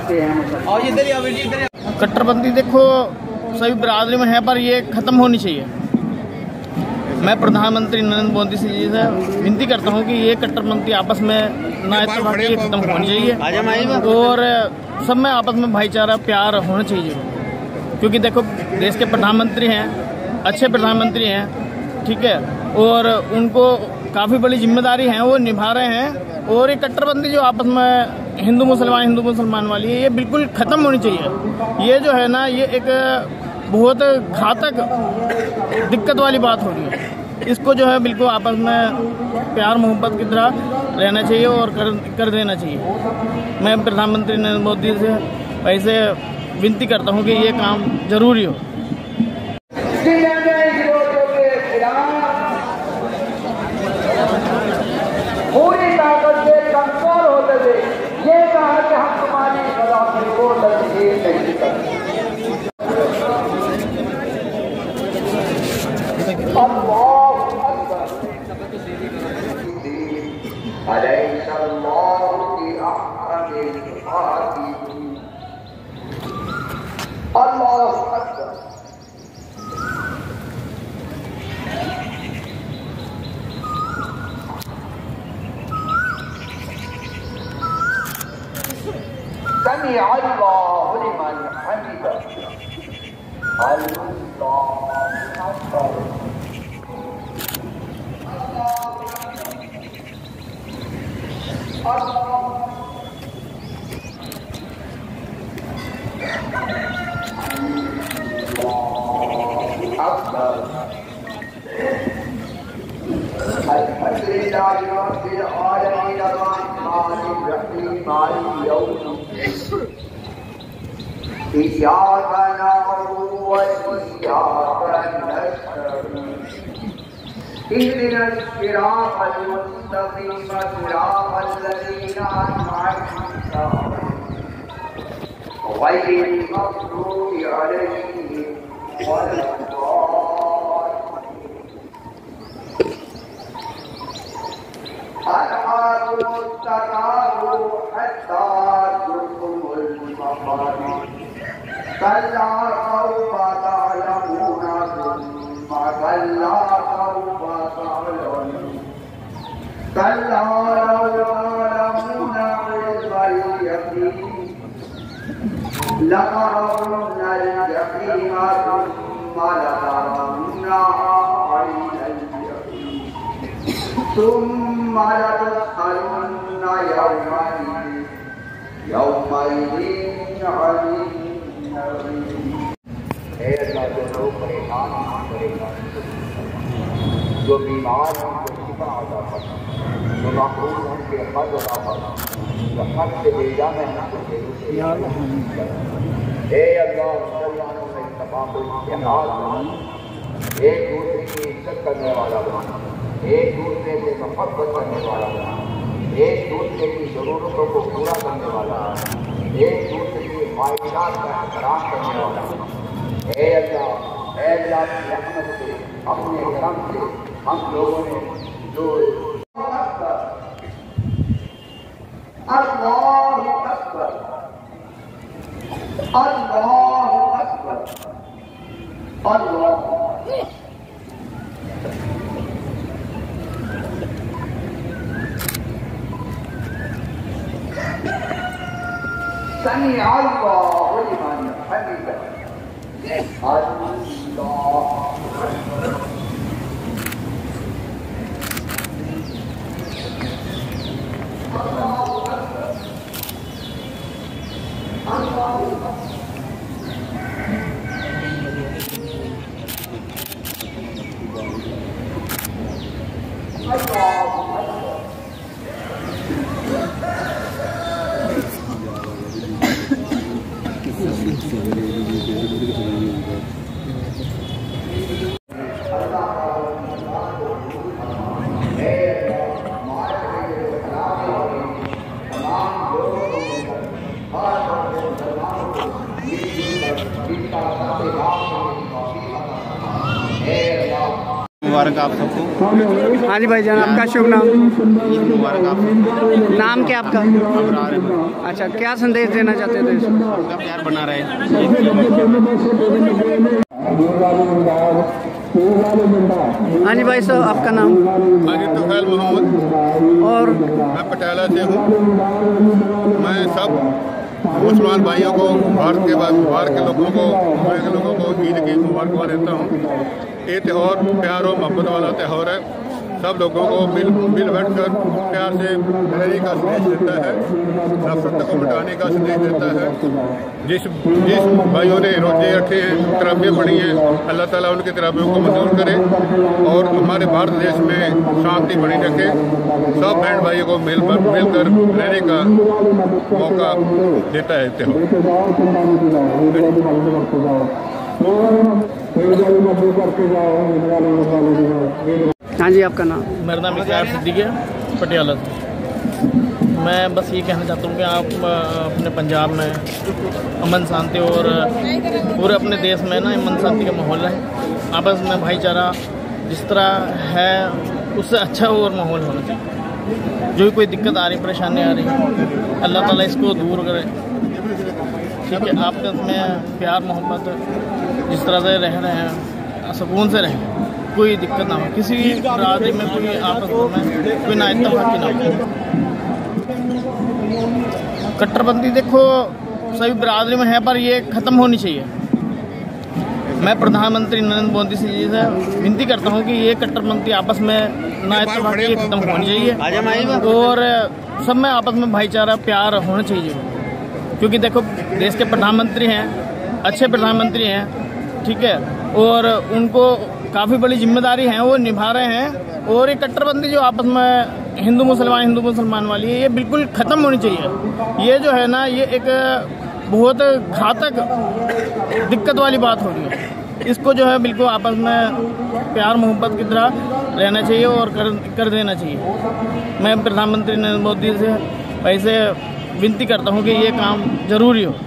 करते हैं। और कट्टरपंथी देखो सभी बिरादरी में है, पर ये खत्म होनी चाहिए। मैं प्रधानमंत्री नरेंद्र मोदी जी से विनती करता हूँ कि ये कट्टरपंथी आपस में ना इत्तेफाकी खत्म होनी चाहिए और सब में आपस में भाईचारा प्यार होना चाहिए। क्योंकि देखो देश के प्रधानमंत्री हैं, अच्छे प्रधानमंत्री हैं, ठीक है, और उनको काफ़ी बड़ी जिम्मेदारी है, वो निभा रहे हैं। और ये कट्टरपंथी जो आपस में हिंदू मुसलमान वाली है, ये बिल्कुल ख़त्म होनी चाहिए। ये जो है ना, ये एक बहुत घातक दिक्कत वाली बात हो रही है। इसको जो है बिल्कुल आपस में प्यार मोहब्बत की तरह रहना चाहिए और कर देना चाहिए। मैं प्रधानमंत्री नरेंद्र मोदी से ऐसे विनती करता हूँ कि ये काम जरूरी हो। पूरी ताकत से कमजोर होते थे, ये कहा कि हम तुम्हारी गुलामी को तस्लीम नहीं करते। समी अल्लाहु लिमन हमिदा। इय्याक नअबुदु व इय्याक नस्तईन। इहदिनस सिरातल मुस्तक़ीम सिरातल लज़ीना अनअमता अलैहिम गैरिल मग़्दूबि अलैहिम वलद्दाल्लीन। हत्ता ज़ुरतुमुल मक़ाबिर। कल्ला सौफ तअलमून सुम्म कल्ला सौफ तअलमून। कल्ला लौ तअलमून इल्मल यक़ीन लतरवुन्नल यक़ीन सुम्म लतरवुन्नहा ऐनल यक़ीन सुम्म लतुस्अलुन्न यौमइज़िन अनीन। जो लोग परेशान करेगा, जो बीमार हैं उनको शिफा अता फरमा, जो मक़रूज़ हैं उनके हक़ अता फरमा, जो हक़ से बेजान हैं उनको जेल से ए अल्लाह मुसलमानों में तमाम को इत्तेहाद बना, एक दूसरे की इज्जत करने वाला बना, एक दूसरे से मोहब्बत करने वाला बना, एक दूसरे की ज़रूरतों को पूरा करने वाला, एक दूसरे की ख्वाहिशात का एहतराम करने वाला। ए अल्लाह की रहमत से, अपने करम से हम लोगों ने जो अल्लाहु अकबर अल्लाहु अकबर अल्लाह समी अल्लाहु लिमन हमिदा। मुबारक आप सबको। हाँ जी भाईजान, आपका शुभ नाम? ईद मुबारक आप सबको। नाम क्या आपका? अबरार है। अच्छा, क्या संदेश देना चाहते थे? सबका प्यार बना रहे। हाँ जी भाई साहब, आपका नाम? माजिद तोफैल मोहम्मद और मैं पटियाला से हूँ। मैं सब मुसलमान भाइयों को, भारत के लोगों को, दुनिया के लोगों को ईद की मुबारकबाद देता हूँ। ये त्यौहार प्यार और मोहब्बत वाला त्यौहार है। सब लोगों को मिल बैठ कर प्यार से रहने का संदेश देता है, नफरत को मिटाने का संदेश देता है। जिस भाइयों ने रोजे रखे हैं, तराबियाँ पढ़ी हैं, अल्लाह ताला उनकी तराबियों को मंजूर करे और हमारे भारत देश में शांति बनी रखे। सब बहन भाइयों को मिलकर रहने का मौका देता है त्यौहार। हाँ जी, आपका नाम? मेरा नाम इकरार सिद्दीकी है, पटियाला से। मैं बस ये कहना चाहता हूँ कि आप अपने पंजाब में अमन शांति और पूरे अपने देश में ना अमन शांति का माहौल है। आपस में भाईचारा जिस तरह है उससे अच्छा और माहौल होना चाहिए। जो भी कोई दिक्कत आ रही, परेशानी आ रही, अल्लाह ताला इसको दूर करे। ठीक है, आपस में प्यार मोहब्बत जिस तरह से रह रहे हैं, सुकून से रहें, कोई दिक्कत ना हो, किसी बरादरी में कोई आपस में कोई ना इत्तेफाकी ना हो। कट्टरपंथी देखो सभी बरादरी में है, पर ये ख़त्म होनी चाहिए। मैं प्रधानमंत्री नरेंद्र मोदी जी से विनती करता हूँ कि ये कट्टरपंथी आपस में ना इत्तेफाकी ख़त्म होनी चाहिए और सब में आपस में भाईचारा प्यार होना चाहिए। क्योंकि देखो देश के प्रधानमंत्री हैं, अच्छे प्रधानमंत्री हैं, ठीक है, और उनको काफ़ी बड़ी जिम्मेदारी है, वो निभा रहे हैं। और ये कट्टरपंथी जो आपस में हिंदू मुसलमान वाली है, ये बिल्कुल ख़त्म होनी चाहिए। ये जो है ना, ये एक बहुत घातक दिक्कत वाली बात हो रही है। इसको जो है बिल्कुल आपस में प्यार मोहब्बत की तरह रहना चाहिए और कर देना चाहिए। मैं प्रधानमंत्री नरेंद्र मोदी से वैसे विनती करता हूँ कि ये काम जरूरी हो।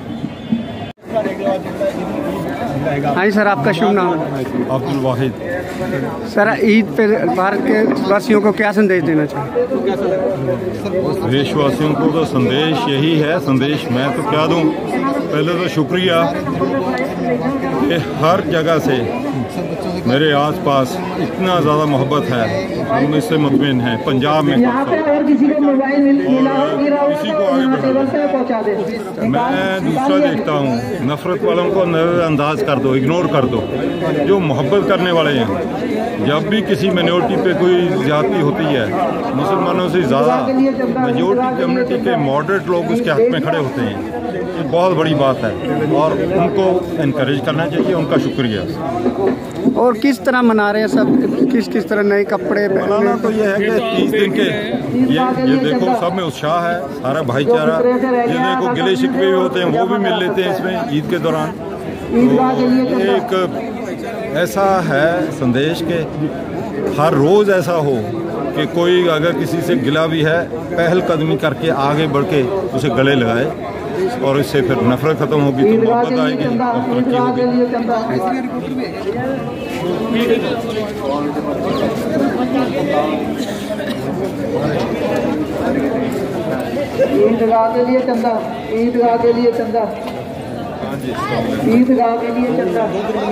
हाँ जी सर, आपका शुभ नाम? अब्दुल वाहिद। सर, ईद पे भारत के वासियों को क्या संदेश देना चाहिए? देशवासियों को तो संदेश यही है, संदेश मैं तो क्या दूं। पहले तो शुक्रिया कि हर जगह से मेरे आसपास इतना ज़्यादा मोहब्बत है, हम इससे मुतमिन हैं। पंजाब में और किसी को आगे बढ़ा। मैं दूसरा देखता हूँ, नफरत वालों को नज़रअंदाज कर दो, इग्नोर कर दो। जो मोहब्बत करने वाले हैं, जब भी किसी मिनोरिटी पे कोई ज्यादती होती है, मुसलमानों से ज़्यादा मेजोरिटी कम्युनिटी के मॉडरेट लोग उसके हक में खड़े होते हैं। ये बहुत बड़ी बात है और उनको इनकरेज करना चाहिए। उनका शुक्रिया। और किस तरह मना रहे हैं सब? किस तरह नए कपड़े मनाना तो ये है कि 30 दिन के ये देखो सब में उत्साह है, सारा भाईचारा। ये देखो गिले शिकवे भी होते हैं, वो भी मिल लेते हैं इसमें ईद के दौरान। तो एक ऐसा है संदेश के हर रोज़ ऐसा हो कि कोई अगर किसी से गिला भी है, पहल कदमी करके आगे बढ़ के उसे गले लगाए और इससे फिर नफरत खत्म होगी तो मोहब्बत आएगी और तरक्की होगी। ईदगाह के लिए चंदा, ईदगाह के लिए चंदा, ईदगाह के लिए चंदा।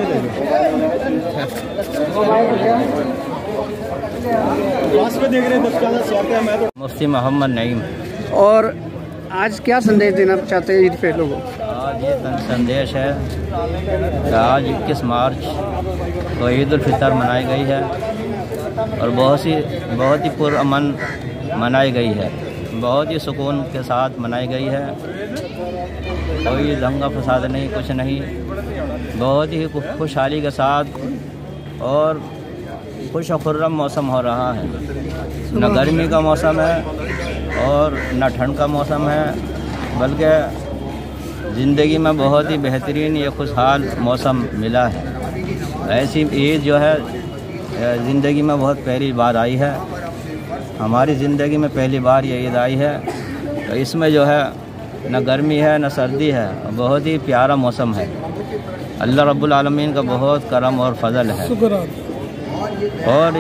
मुफ्ती मोहम्मद नईम। और आज क्या संदेश देना चाहते हैं ईद पे लोगों? आज ये संदेश है कि आज 21 मार्च को ईद उल फितर मनाई गई है और बहुत ही पुरअमन मनाई गई है, बहुत ही सुकून के साथ मनाई गई है। कोई दंगा फसाद नहीं, कुछ नहीं, बहुत ही खुशहाली के साथ और खुश और खुर्रम मौसम हो रहा है। न गर्मी का मौसम है और न ठंड का मौसम है, बल्कि ज़िंदगी में बहुत ही बेहतरीन ये खुशहाल मौसम मिला है। ऐसी ईद जो है ज़िंदगी में बहुत पहली बार आई है, हमारी ज़िंदगी में पहली बार ये ईद आई है। तो इसमें जो है न गर्मी है न सर्दी है, बहुत ही प्यारा मौसम है। अल्लाह रब्बुल आलमीन का बहुत करम और फजल है। और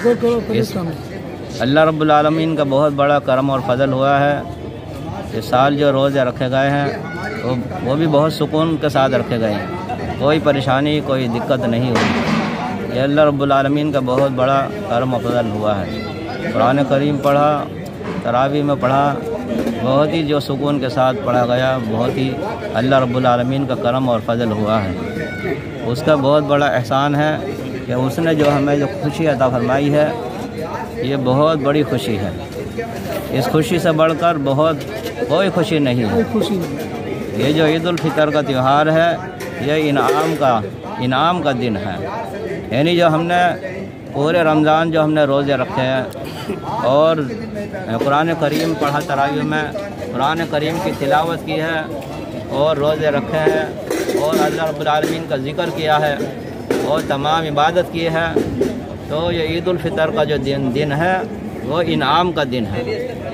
इस अल्लाह रब्बुल आलमीन का बहुत बड़ा करम और फजल हुआ है। इस साल जो रोज़े रखे गए हैं वो भी बहुत सुकून के साथ रखे गए हैं, कोई परेशानी कोई दिक्कत नहीं हुई। ये अल्लाह रब्बुल आलमीन का बहुत बड़ा करम और फजल हुआ है। कुरान करीम पढ़ा, तरावी में पढ़ा, बहुत ही जो सुकून के साथ पढ़ा गया, बहुत ही अल्लाह रब्बुल आलमीन का करम और फजल हुआ है। उसका बहुत बड़ा एहसान है कि उसने जो हमें जो खुशी अता फरमाई है, ये बहुत बड़ी खुशी है। इस खुशी से बढ़कर बहुत कोई खुशी नहीं है। ये जो ईद उल फितर का त्यौहार है, ये इनाम का दिन है। यानी जो हमने पूरे रमज़ान जो हमने रोज़े रखे हैं और कुरान करीम पढ़ा, तरावी में कुरान करीम की तिलावत की है और रोज़े रखे हैं और अल्लाह रब्बुल आलमीन का ज़िक्र किया है और तमाम इबादत की है, तो ये ईद उल फितर का जो दिन है वो इनाम का दिन है।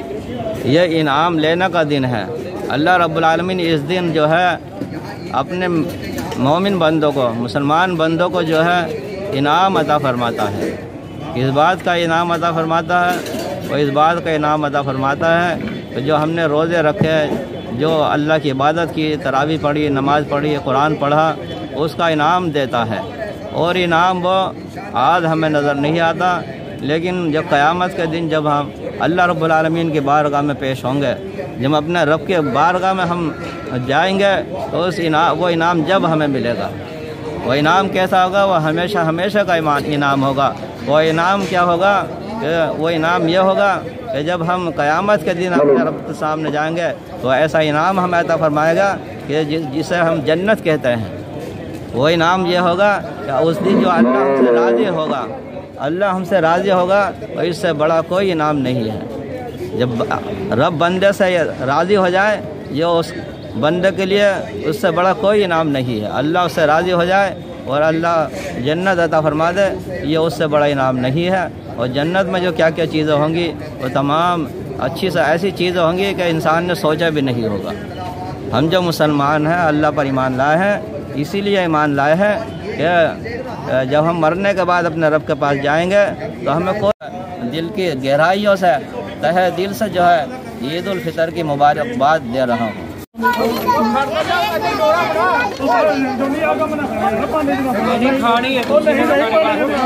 ये इनाम लेने का दिन है। अल्लाह रब्बुल आलमीन इस दिन जो है अपने मोमिन बंदों को, मुसलमान बंदों को जो है इनाम अता फरमाता है। इस बात का इनाम अता फरमाता है और इस बात का इनाम अता फरमाता है कि जो हमने रोज़े रखे, जो अल्लाह की इबादत की, तरावी पढ़ी, नमाज़ पढ़ी, कुरान पढ़ा, उसका इनाम देता है। और इनाम वो आज हमें नज़र नहीं आता, लेकिन जब क़यामत के दिन जब हम अल्लाह रब्बुल आलमीन की बारगाह में पेश होंगे, जब अपने रब के बारगाह में हम जाएंगे, तो वो इनाम जब हमें मिलेगा, वो इनाम कैसा होगा? वो हमेशा हमेशा का इनाम होगा। वो इनाम क्या होगा? वो इनाम ये होगा कि जब हम क़यामत के दिन अपने रब के सामने जाएंगे, तो ऐसा इनाम हमें अता फरमाएगा कि जिसे हम जन्नत कहते हैं। वो इनाम ये होगा कि उस दिन जो अल्लाह हमसे राज़ी होगा, अल्लाह हमसे राज़ी होगा, और इससे बड़ा कोई इनाम नहीं है। जब रब बंदे से राज़ी हो जाए, ये उस बंदे के लिए उससे बड़ा कोई इनाम नहीं है। अल्लाह उससे राज़ी हो जाए और अल्लाह जन्नत अता फरमा दे, ये उससे बड़ा इनाम नहीं है। और जन्नत में जो क्या क्या चीज़ें होंगी, वो तमाम अच्छी से ऐसी चीज़ें होंगी कि इंसान ने सोचा भी नहीं होगा। हम जो मुसलमान हैं, अल्लाह पर ईमान लाए हैं, इसीलिए ईमान लाए हैं कि जब हम मरने के बाद अपने रब के पास जाएंगे, तो हमें कोई दिल की गहराइयों से, तहे दिल से जो है ईद उल फितर की मुबारकबाद दे रहा हूँ। खानी है